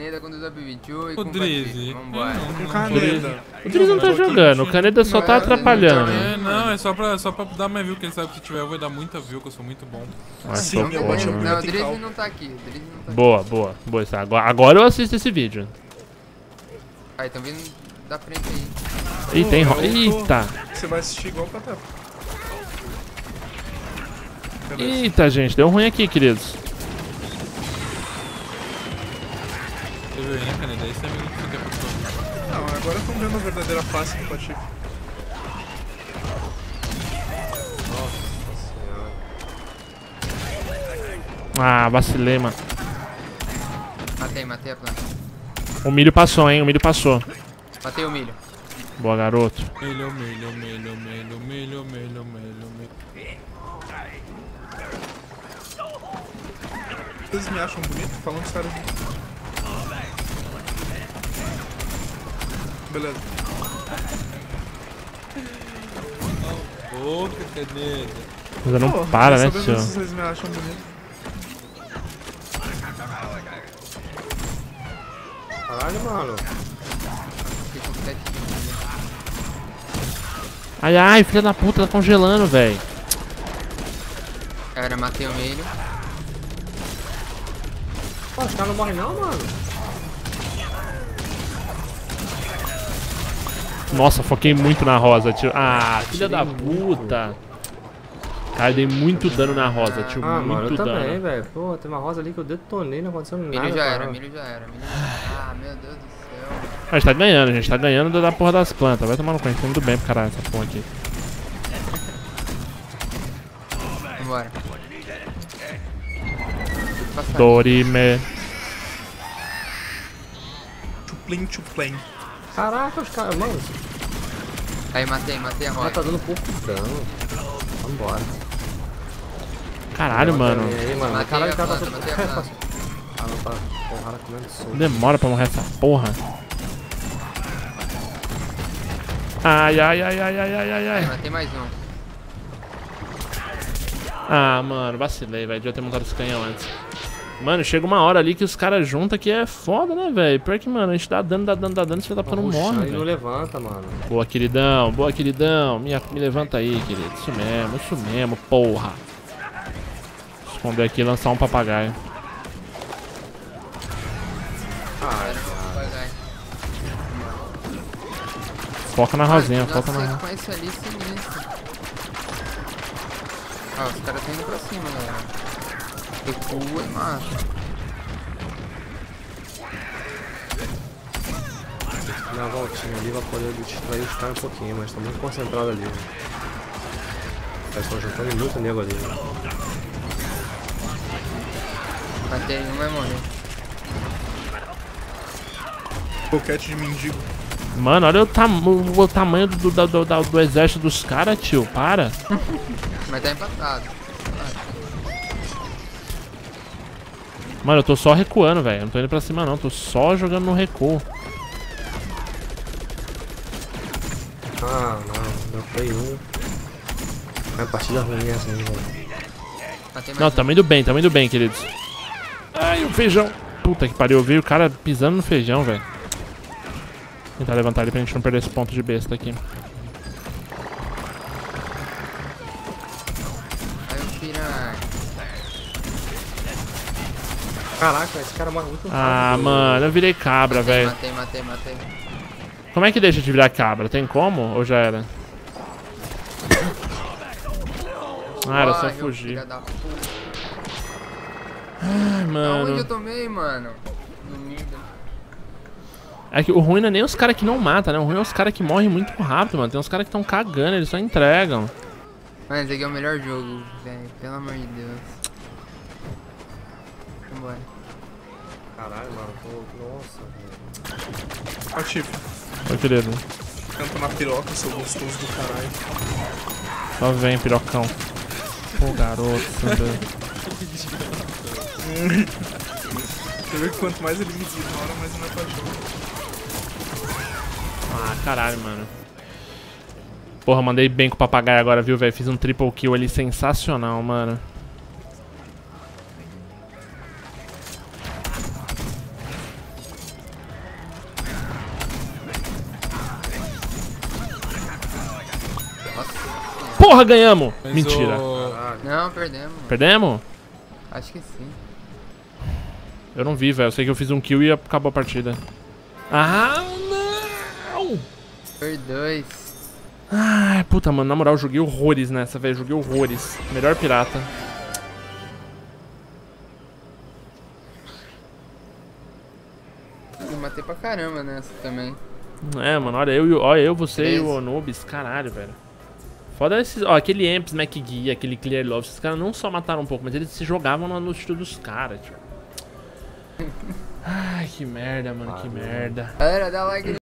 Caneda com 2 AB21 e O com Drizzy. Vambora. Com Caneda. O Drizzy não tá jogando, o Caneda só tá atrapalhando. Não, é só pra dar mais view, quem sabe se tiver eu vou dar muita view, que eu sou muito bom. Mas Sim, tô eu foda, bati o mano. Não, o vertical. Drizzy não tá aqui. O Drizzy não tá aqui. Boa, boa, boa. Isso. Agora eu assisto esse vídeo. Aí, tão vindo da frente aí. Ih, tem Eu ro... tô- Eita! Você vai assistir igual pra tempo. Beleza. Eita, gente, deu ruim aqui, queridos. Você viu aí, né, Caneda? Esse é amigo que fica por todo. Não, agora estão vendo a verdadeira face do Patife. Ah, vacilei, mano. Matei a planta. O milho passou, hein? O milho passou. Matei o milho. Boa, garoto. Milho, milho, milho, milho, milho, milho, milho, milho. Vocês me acham bonito? Falando sério. Beleza. Boca, Caneda. Mas não Pô, para, quer né, saber tio? se vocês me acham bonito. Caralho, mano. Fiquei com 7 kills. Ai, ai, filha da puta, tá congelando, velho. Cara, matei o milho. Pô, os caras não morrem não, mano. Nossa, foquei muito na rosa, tio. Ah, filha da puta. Cara, dei muito dano na rosa, tio. Ah, mano, Muito eu também, dano. velho. Pô, tem uma rosa ali que eu detonei, não aconteceu nada. Milho já cara. era, milho já era. Milho já era. Ah, meu Deus do céu. A gente tá ganhando, a gente tá ganhando da porra das plantas. Vai tomar no cu, a gente tá indo bem pro caralho essa porra aqui. Vambora. Passar. Dorime. Chuplin. Caraca, os caras, mano, Aí, matei a já roda. tá dando pouco dano. Vambora. Caralho, mano. Aí, mano. Matei Caralho, a o cara planta, tá matei a planta. Ah, não, tá. Porrada comendo solto. Demora pra morrer essa porra. Ai, ai, ai, ai, ai, ai, ai, Aí, ai. matei mais um. Ah, mano, vacilei, velho. Devia ter montado esse canhão antes. Mano, chega uma hora ali que os caras juntam que é foda, né, velho? Pior que, mano, a gente dá dano, esse filho da puta não morre, Ele não velho. levanta, mano. Boa, queridão, boa, queridão. Me levanta aí, querido. Isso mesmo, porra. Esconder aqui e lançar um papagaio. Vai. Foca na rosinha, foca na Nossa, rosinha. com esse ali sinistro. Ah, os caras estão indo pra cima, galera. Recua e mata. Dar uma voltinha ali pra poder distrair os caras um pouquinho, mas tá muito concentrado ali. Eles estão juntando muito nego ali. Matei um, vai morrer. Boquete de mendigo. Mano, olha o tamanho do exército dos caras, tio. Para. Mas tá empatado. Mano, eu tô só recuando, velho. Não tô indo pra cima, não. Tô só jogando no recuo. Ah, não. Deu play 1. É uma partida ruim essa, hein, velho. Matei mais Não, um. tamo indo bem, queridos. Ai, o feijão. Puta que pariu, eu vi o cara pisando no feijão, velho. Tentar levantar ele pra gente não perder esse ponto de besta aqui. Aí o piranha. Caraca, esse cara morre muito rápido. Ah, mano, eu virei cabra, velho. Matei. Como é que deixa de virar cabra? Tem como? Ou já era? Ah, era só Corre, fugir. filha da puta. Ai, Aonde mano. eu tomei, mano? No middle. É que o ruim não é nem os caras que não matam, né? O ruim é os caras que morrem muito rápido, mano. Tem uns caras que estão cagando, eles só entregam. Mano, esse aqui é o melhor jogo, velho. Pelo amor de Deus. Vambora. Caralho, mano. Nossa, velho. Patife. Ô, querido. Canta na piroca, seu gostoso do caralho. Só vem, pirocão. Pô, garoto. Você vê que quanto mais ele me ignora, mais eu me apaixono. Ah, caralho, mano. Porra, mandei bem com o papagaio agora, viu, velho? Fiz um triple kill ali sensacional, mano. Porra, ganhamos! Mas Mentira. Caralho. Não, perdemos. Perdemos? Acho que sim. Eu não vi, velho. Eu sei que eu fiz um kill e acabou a partida. Ah, não! Por 2. Ai, puta, mano. Na moral, eu joguei horrores nessa, velho. Joguei horrores. Melhor pirata. Eu matei pra caramba nessa também. É, mano. Olha eu, você e 13. o Anubis. Caralho, velho. Foda esses... Ó, aquele Amps, MacGee, aquele Clear Love. Esses caras não só mataram um pouco, mas eles se jogavam no estilo dos caras, tipo. Ai, que merda, mano. Que merda. Galera, dá like